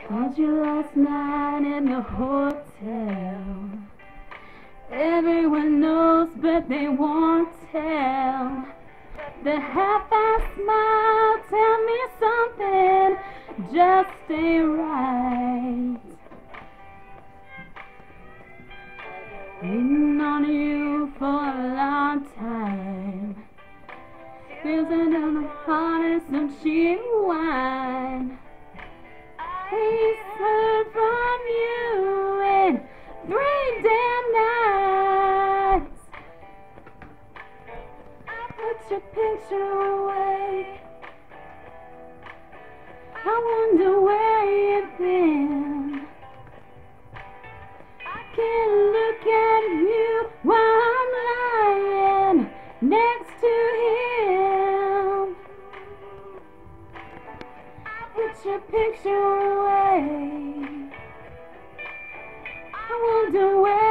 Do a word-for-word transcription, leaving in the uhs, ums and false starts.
Called you last night in the hotel. Everyone knows, but they won't tell. The half-assed smile, tell me something just ain't right. Waiting on you for a long time, squeezing down the heart some cheap wine. He's heard from you in three damn nights. I put your picture away. I wonder where you've been. I can't look at you while I'm lying next to him. Put your picture away. I wonder where